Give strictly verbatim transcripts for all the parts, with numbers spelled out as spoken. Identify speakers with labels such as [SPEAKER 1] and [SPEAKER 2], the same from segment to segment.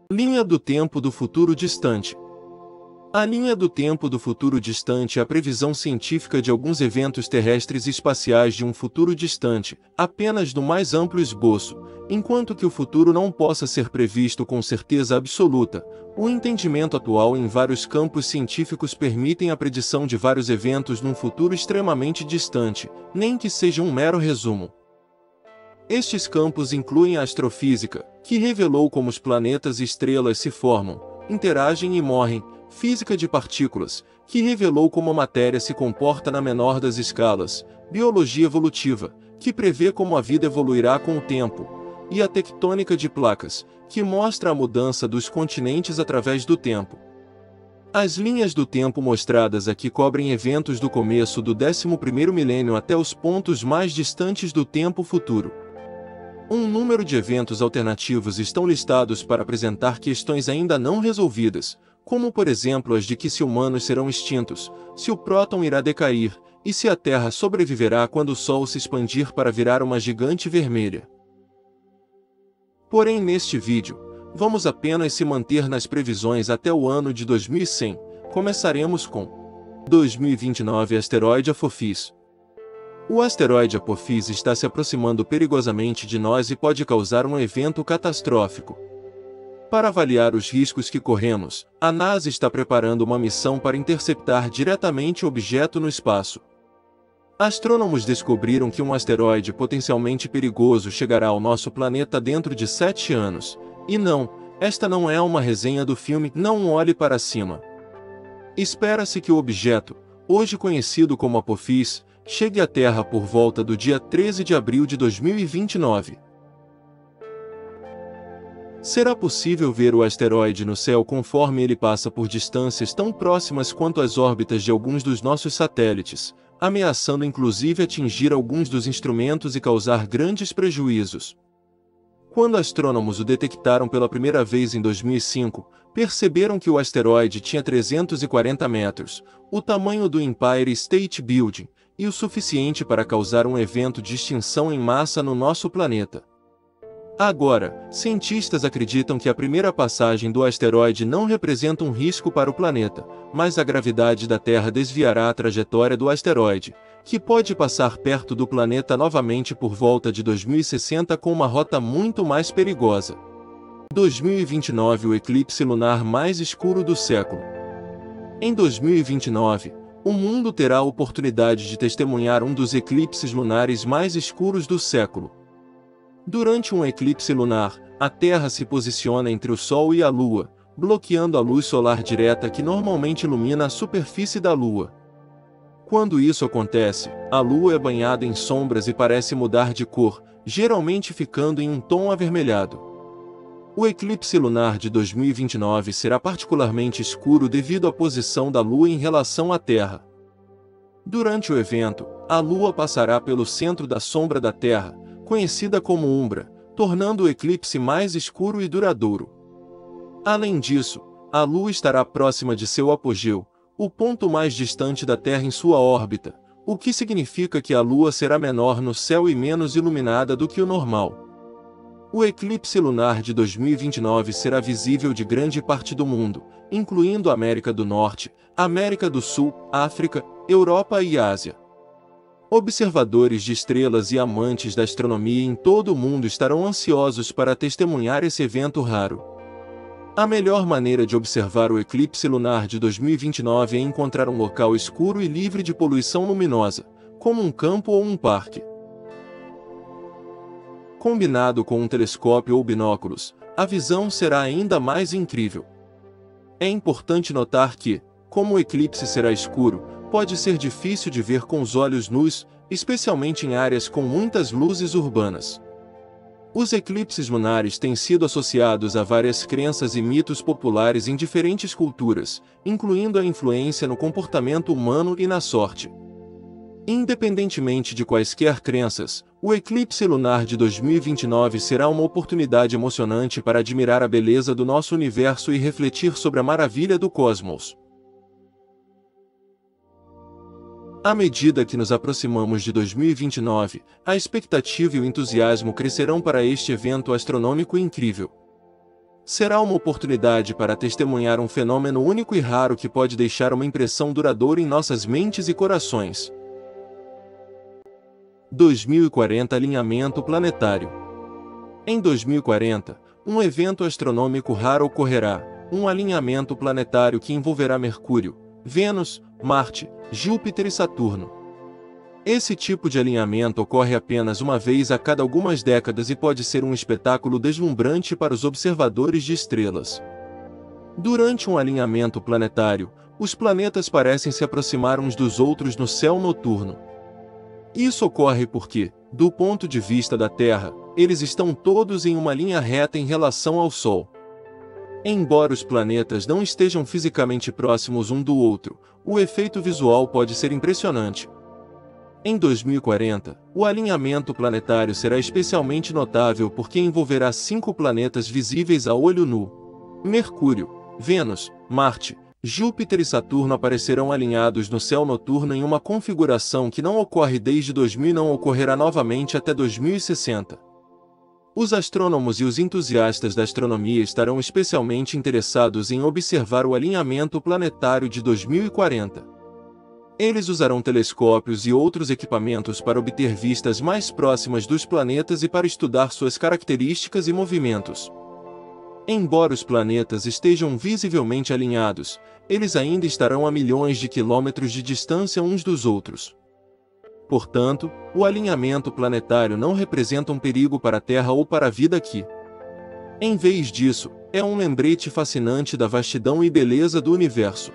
[SPEAKER 1] Linha do tempo do futuro distante. A linha do tempo do futuro distante é a previsão científica de alguns eventos terrestres e espaciais de um futuro distante, apenas no mais amplo esboço. Enquanto que o futuro não possa ser previsto com certeza absoluta, o entendimento atual em vários campos científicos permitem a predição de vários eventos num futuro extremamente distante, nem que seja um mero resumo. Estes campos incluem a astrofísica, que revelou como os planetas e estrelas se formam, interagem e morrem, física de partículas, que revelou como a matéria se comporta na menor das escalas, biologia evolutiva, que prevê como a vida evoluirá com o tempo, e a tectônica de placas, que mostra a mudança dos continentes através do tempo. As linhas do tempo mostradas aqui cobrem eventos do começo do décimo primeiro milênio até os pontos mais distantes do tempo futuro. Um número de eventos alternativos estão listados para apresentar questões ainda não resolvidas, como por exemplo as de que se humanos serão extintos, se o próton irá decair, e se a Terra sobreviverá quando o Sol se expandir para virar uma gigante vermelha. Porém, neste vídeo, vamos apenas se manter nas previsões até o ano de dois mil e cem. Começaremos com dois mil e vinte e nove Asteroide Apophis. O asteroide Apophis está se aproximando perigosamente de nós e pode causar um evento catastrófico. Para avaliar os riscos que corremos, a NASA está preparando uma missão para interceptar diretamente o objeto no espaço. Astrônomos descobriram que um asteroide potencialmente perigoso chegará ao nosso planeta dentro de sete anos. E não, esta não é uma resenha do filme Não Olhe para Cima. Espera-se que o objeto, hoje conhecido como Apophis, chegue à Terra por volta do dia treze de abril de dois mil e vinte e nove. Será possível ver o asteroide no céu conforme ele passa por distâncias tão próximas quanto as órbitas de alguns dos nossos satélites, ameaçando inclusive atingir alguns dos instrumentos e causar grandes prejuízos. Quando astrônomos o detectaram pela primeira vez em dois mil e cinco, perceberam que o asteroide tinha trezentos e quarenta metros, o tamanho do Empire State Building, e o suficiente para causar um evento de extinção em massa no nosso planeta. Agora, cientistas acreditam que a primeira passagem do asteroide não representa um risco para o planeta, mas a gravidade da Terra desviará a trajetória do asteroide, que pode passar perto do planeta novamente por volta de dois mil e sessenta com uma rota muito mais perigosa. dois mil e vinte e nove O eclipse lunar mais escuro do século. Em dois mil e vinte e nove, o mundo terá a oportunidade de testemunhar um dos eclipses lunares mais escuros do século. Durante um eclipse lunar, a Terra se posiciona entre o Sol e a Lua, bloqueando a luz solar direta que normalmente ilumina a superfície da Lua. Quando isso acontece, a Lua é banhada em sombras e parece mudar de cor, geralmente ficando em um tom avermelhado. O eclipse lunar de dois mil e vinte e nove será particularmente escuro devido à posição da Lua em relação à Terra. Durante o evento, a Lua passará pelo centro da sombra da Terra, conhecida como umbra, tornando o eclipse mais escuro e duradouro. Além disso, a Lua estará próxima de seu apogeu, o ponto mais distante da Terra em sua órbita, o que significa que a Lua será menor no céu e menos iluminada do que o normal. O eclipse lunar de dois mil e vinte e nove será visível de grande parte do mundo, incluindo a América do Norte, América do Sul, África, Europa e Ásia. Observadores de estrelas e amantes da astronomia em todo o mundo estarão ansiosos para testemunhar esse evento raro. A melhor maneira de observar o eclipse lunar de dois mil e vinte e nove é encontrar um local escuro e livre de poluição luminosa, como um campo ou um parque. Combinado com um telescópio ou binóculos, a visão será ainda mais incrível. É importante notar que, como o eclipse será escuro, pode ser difícil de ver com os olhos nus, especialmente em áreas com muitas luzes urbanas. Os eclipses lunares têm sido associados a várias crenças e mitos populares em diferentes culturas, incluindo a influência no comportamento humano e na sorte. Independentemente de quaisquer crenças, o eclipse lunar de dois mil e vinte e nove será uma oportunidade emocionante para admirar a beleza do nosso universo e refletir sobre a maravilha do cosmos. À medida que nos aproximamos de dois mil e vinte e nove, a expectativa e o entusiasmo crescerão para este evento astronômico incrível. Será uma oportunidade para testemunhar um fenômeno único e raro que pode deixar uma impressão duradoura em nossas mentes e corações. dois mil e quarenta Alinhamento planetário. Em dois mil e quarenta, um evento astronômico raro ocorrerá, um alinhamento planetário que envolverá Mercúrio, Vênus, Marte, Júpiter e Saturno. Esse tipo de alinhamento ocorre apenas uma vez a cada algumas décadas e pode ser um espetáculo deslumbrante para os observadores de estrelas. Durante um alinhamento planetário, os planetas parecem se aproximar uns dos outros no céu noturno. Isso ocorre porque, do ponto de vista da Terra, eles estão todos em uma linha reta em relação ao Sol. Embora os planetas não estejam fisicamente próximos um do outro, o efeito visual pode ser impressionante. Em dois mil e quarenta, o alinhamento planetário será especialmente notável porque envolverá cinco planetas visíveis a olho nu. Mercúrio, Vênus, Marte, Júpiter e Saturno aparecerão alinhados no céu noturno em uma configuração que não ocorre desde dois mil e não ocorrerá novamente até dois mil e sessenta. Os astrônomos e os entusiastas da astronomia estarão especialmente interessados em observar o alinhamento planetário de dois mil e quarenta. Eles usarão telescópios e outros equipamentos para obter vistas mais próximas dos planetas e para estudar suas características e movimentos. Embora os planetas estejam visivelmente alinhados, eles ainda estarão a milhões de quilômetros de distância uns dos outros. Portanto, o alinhamento planetário não representa um perigo para a Terra ou para a vida aqui. Em vez disso, é um lembrete fascinante da vastidão e beleza do universo.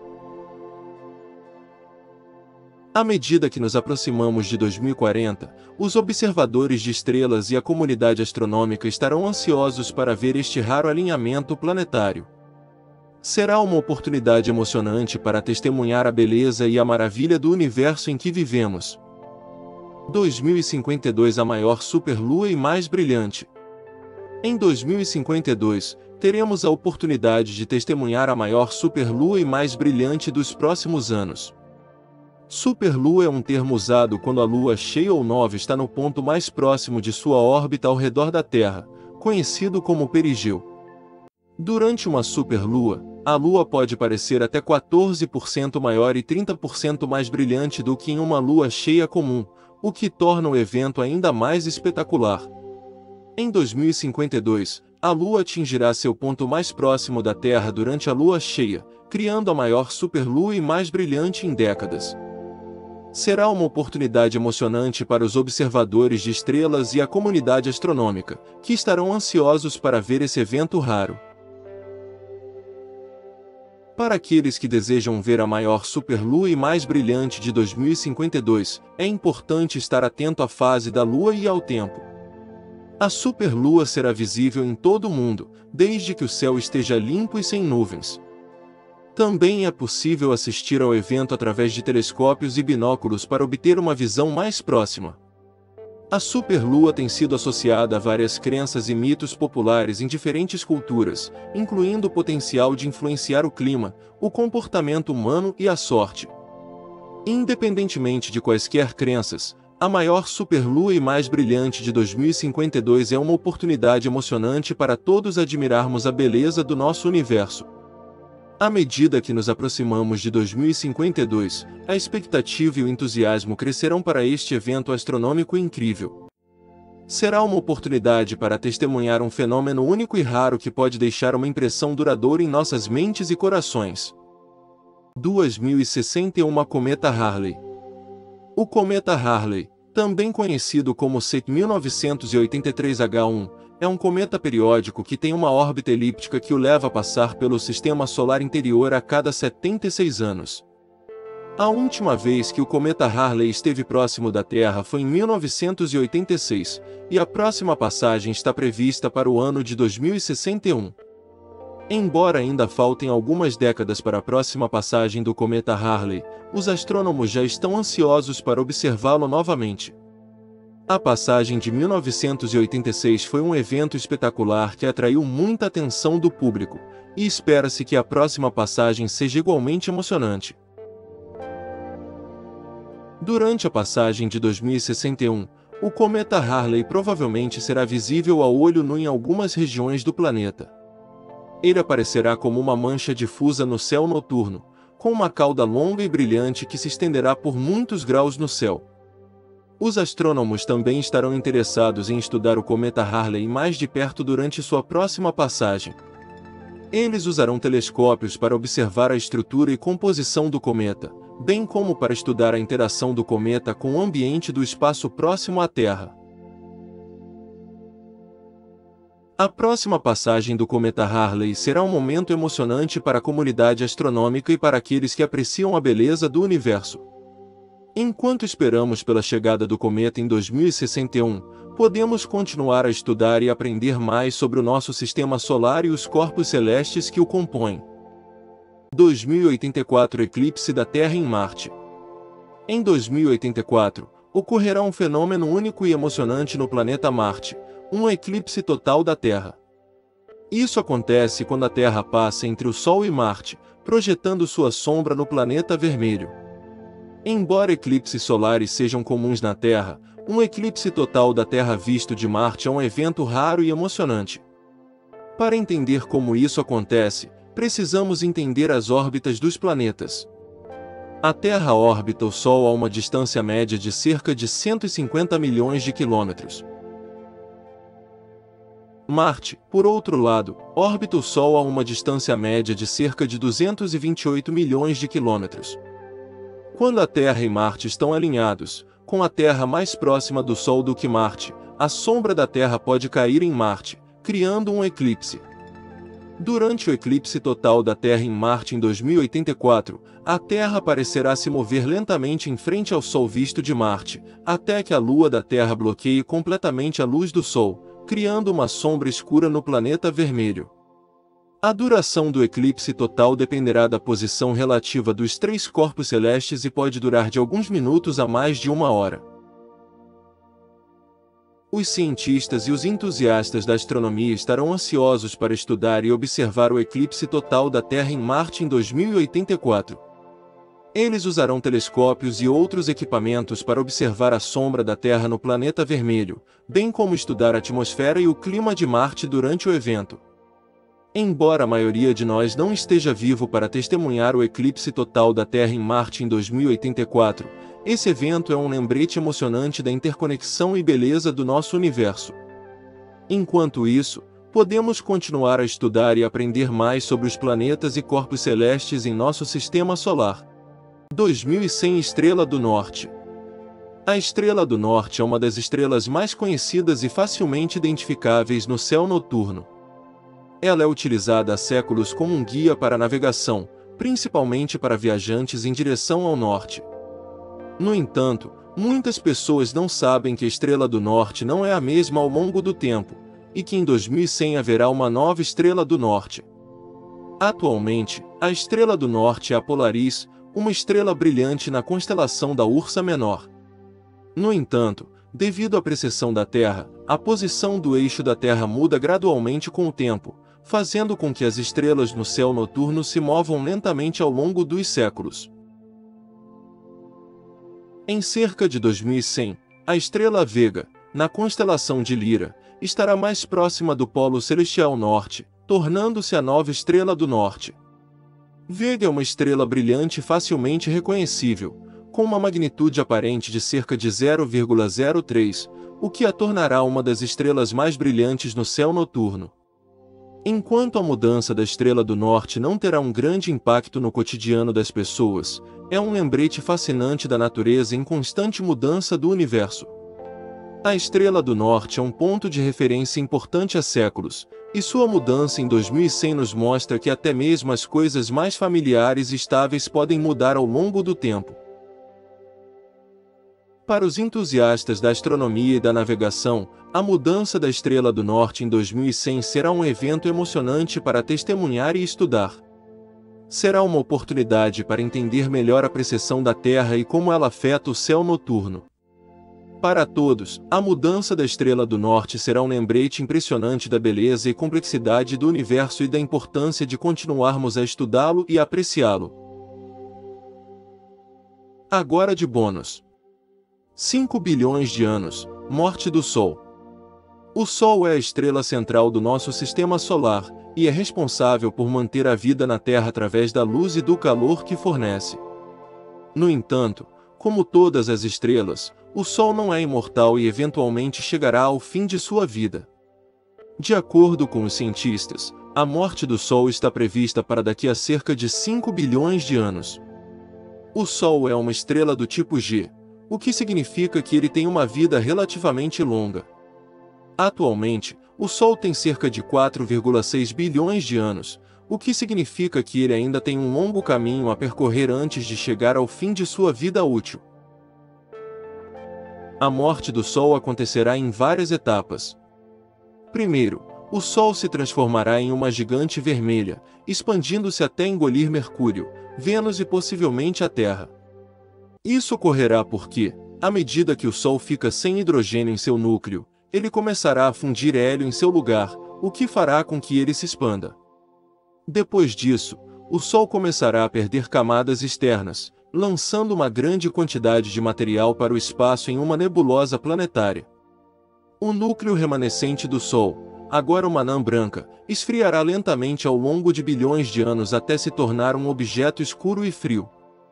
[SPEAKER 1] À medida que nos aproximamos de dois mil e quarenta, os observadores de estrelas e a comunidade astronômica estarão ansiosos para ver este raro alinhamento planetário. Será uma oportunidade emocionante para testemunhar a beleza e a maravilha do universo em que vivemos. dois mil e cinquenta e dois A maior superlua e mais brilhante. Em dois mil e cinquenta e dois, teremos a oportunidade de testemunhar a maior superlua e mais brilhante dos próximos anos. Superlua é um termo usado quando a lua cheia ou nova está no ponto mais próximo de sua órbita ao redor da Terra, conhecido como perigeu. Durante uma superlua, a lua pode parecer até quatorze por cento maior e trinta por cento mais brilhante do que em uma lua cheia comum, o que torna o evento ainda mais espetacular. Em dois mil e cinquenta e dois, a lua atingirá seu ponto mais próximo da Terra durante a lua cheia, criando a maior superlua e mais brilhante em décadas. Será uma oportunidade emocionante para os observadores de estrelas e a comunidade astronômica, que estarão ansiosos para ver esse evento raro. Para aqueles que desejam ver a maior superlua e mais brilhante de dois mil e cinquenta e dois, é importante estar atento à fase da Lua e ao tempo. A superlua será visível em todo o mundo, desde que o céu esteja limpo e sem nuvens. Também é possível assistir ao evento através de telescópios e binóculos para obter uma visão mais próxima. A superlua tem sido associada a várias crenças e mitos populares em diferentes culturas, incluindo o potencial de influenciar o clima, o comportamento humano e a sorte. Independentemente de quaisquer crenças, a maior superlua e mais brilhante de dois mil e cinquenta e dois é uma oportunidade emocionante para todos admirarmos a beleza do nosso universo. À medida que nos aproximamos de dois mil e cinquenta e dois, a expectativa e o entusiasmo crescerão para este evento astronômico incrível. Será uma oportunidade para testemunhar um fenômeno único e raro que pode deixar uma impressão duradoura em nossas mentes e corações. dois mil e sessenta e um Cometa Halley. O cometa Halley, também conhecido como C mil novecentos e oitenta e três H um, é um cometa periódico que tem uma órbita elíptica que o leva a passar pelo sistema solar interior a cada setenta e seis anos. A última vez que o cometa Halley esteve próximo da Terra foi em mil novecentos e oitenta e seis, e a próxima passagem está prevista para o ano de dois mil e sessenta e um. Embora ainda faltem algumas décadas para a próxima passagem do cometa Halley, os astrônomos já estão ansiosos para observá-lo novamente. A passagem de mil novecentos e oitenta e seis foi um evento espetacular que atraiu muita atenção do público, e espera-se que a próxima passagem seja igualmente emocionante. Durante a passagem de dois mil e sessenta e um, o cometa Halley provavelmente será visível a olho nu em algumas regiões do planeta. Ele aparecerá como uma mancha difusa no céu noturno, com uma cauda longa e brilhante que se estenderá por muitos graus no céu. Os astrônomos também estarão interessados em estudar o cometa Halley mais de perto durante sua próxima passagem. Eles usarão telescópios para observar a estrutura e composição do cometa, bem como para estudar a interação do cometa com o ambiente do espaço próximo à Terra. A próxima passagem do cometa Halley será um momento emocionante para a comunidade astronômica e para aqueles que apreciam a beleza do universo. Enquanto esperamos pela chegada do cometa em dois mil e sessenta e um, podemos continuar a estudar e aprender mais sobre o nosso sistema solar e os corpos celestes que o compõem. dois mil e oitenta e quatro Eclipse da Terra em Marte. Em dois mil e oitenta e quatro, ocorrerá um fenômeno único e emocionante no planeta Marte, um eclipse total da Terra. Isso acontece quando a Terra passa entre o Sol e Marte, projetando sua sombra no planeta vermelho. Embora eclipses solares sejam comuns na Terra, um eclipse total da Terra visto de Marte é um evento raro e emocionante. Para entender como isso acontece, precisamos entender as órbitas dos planetas. A Terra orbita o Sol a uma distância média de cerca de cento e cinquenta milhões de quilômetros. Marte, por outro lado, orbita o Sol a uma distância média de cerca de duzentos e vinte e oito milhões de quilômetros. Quando a Terra e Marte estão alinhados, com a Terra mais próxima do Sol do que Marte, a sombra da Terra pode cair em Marte, criando um eclipse. Durante o eclipse total da Terra em Marte em dois mil e oitenta e quatro, a Terra parecerá se mover lentamente em frente ao Sol visto de Marte, até que a Lua da Terra bloqueie completamente a luz do Sol, criando uma sombra escura no planeta vermelho. A duração do eclipse total dependerá da posição relativa dos três corpos celestes e pode durar de alguns minutos a mais de uma hora. Os cientistas e os entusiastas da astronomia estarão ansiosos para estudar e observar o eclipse total da Terra em Marte em dois mil e oitenta e quatro. Eles usarão telescópios e outros equipamentos para observar a sombra da Terra no planeta vermelho, bem como estudar a atmosfera e o clima de Marte durante o evento. Embora a maioria de nós não esteja vivo para testemunhar o eclipse total da Terra em Marte em dois mil e oitenta e quatro, esse evento é um lembrete emocionante da interconexão e beleza do nosso universo. Enquanto isso, podemos continuar a estudar e aprender mais sobre os planetas e corpos celestes em nosso sistema solar. dois mil e cem Estrela do Norte. A Estrela do Norte é uma das estrelas mais conhecidas e facilmente identificáveis no céu noturno. Ela é utilizada há séculos como um guia para navegação, principalmente para viajantes em direção ao norte. No entanto, muitas pessoas não sabem que a Estrela do Norte não é a mesma ao longo do tempo, e que em dois mil e cem haverá uma nova Estrela do Norte. Atualmente, a Estrela do Norte é a Polaris, uma estrela brilhante na constelação da Ursa Menor. No entanto, devido à precessão da Terra, a posição do eixo da Terra muda gradualmente com o tempo, fazendo com que as estrelas no céu noturno se movam lentamente ao longo dos séculos. Em cerca de dois mil e cem, a estrela Vega, na constelação de Lira, estará mais próxima do Polo Celestial Norte, tornando-se a nova Estrela do Norte. Vega é uma estrela brilhante e facilmente reconhecível, com uma magnitude aparente de cerca de zero vírgula zero três, o que a tornará uma das estrelas mais brilhantes no céu noturno. Enquanto a mudança da Estrela do Norte não terá um grande impacto no cotidiano das pessoas, é um lembrete fascinante da natureza em constante mudança do universo. A Estrela do Norte é um ponto de referência importante há séculos, e sua mudança em dois mil e cem nos mostra que até mesmo as coisas mais familiares e estáveis podem mudar ao longo do tempo. Para os entusiastas da astronomia e da navegação, a mudança da Estrela do Norte em dois mil e cem será um evento emocionante para testemunhar e estudar. Será uma oportunidade para entender melhor a precessão da Terra e como ela afeta o céu noturno. Para todos, a mudança da Estrela do Norte será um lembrete impressionante da beleza e complexidade do universo e da importância de continuarmos a estudá-lo e apreciá-lo. Agora de bônus. cinco bilhões de anos, morte do Sol. O Sol é a estrela central do nosso sistema solar, e é responsável por manter a vida na Terra através da luz e do calor que fornece. No entanto, como todas as estrelas, o Sol não é imortal e eventualmente chegará ao fim de sua vida. De acordo com os cientistas, a morte do Sol está prevista para daqui a cerca de cinco bilhões de anos. O Sol é uma estrela do tipo G, o que significa que ele tem uma vida relativamente longa. Atualmente, o Sol tem cerca de quatro vírgula seis bilhões de anos, o que significa que ele ainda tem um longo caminho a percorrer antes de chegar ao fim de sua vida útil. A morte do Sol acontecerá em várias etapas. Primeiro, o Sol se transformará em uma gigante vermelha, expandindo-se até engolir Mercúrio, Vênus e possivelmente a Terra. Isso ocorrerá porque, à medida que o Sol fica sem hidrogênio em seu núcleo, ele começará a fundir hélio em seu lugar, o que fará com que ele se expanda. Depois disso, o Sol começará a perder camadas externas, lançando uma grande quantidade de material para o espaço em uma nebulosa planetária. O núcleo remanescente do Sol, agora uma anã branca, esfriará lentamente ao longo de bilhões de anos até se tornar um objeto escuro e frio.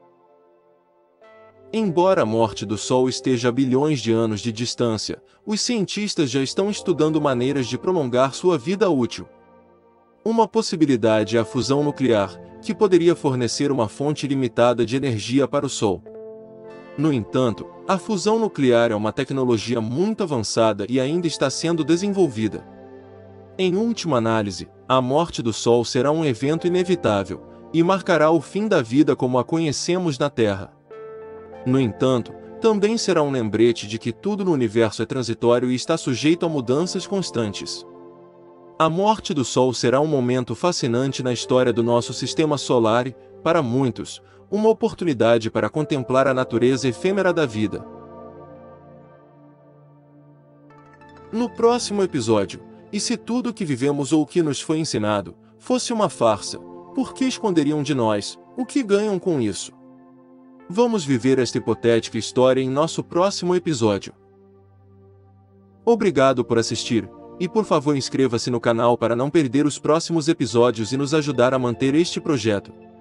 [SPEAKER 1] Embora a morte do Sol esteja a bilhões de anos de distância, os cientistas já estão estudando maneiras de prolongar sua vida útil. Uma possibilidade é a fusão nuclear, que poderia fornecer uma fonte ilimitada de energia para o Sol. No entanto, a fusão nuclear é uma tecnologia muito avançada e ainda está sendo desenvolvida. Em última análise, a morte do Sol será um evento inevitável, e marcará o fim da vida como a conhecemos na Terra. No entanto, também será um lembrete de que tudo no universo é transitório e está sujeito a mudanças constantes. A morte do Sol será um momento fascinante na história do nosso sistema solar e, para muitos, uma oportunidade para contemplar a natureza efêmera da vida. No próximo episódio, e se tudo o que vivemos ou o que nos foi ensinado fosse uma farsa, por que esconderiam de nós? O que ganham com isso? Vamos viver esta hipotética história em nosso próximo episódio. Obrigado por assistir, e por favor inscreva-se no canal para não perder os próximos episódios e nos ajudar a manter este projeto.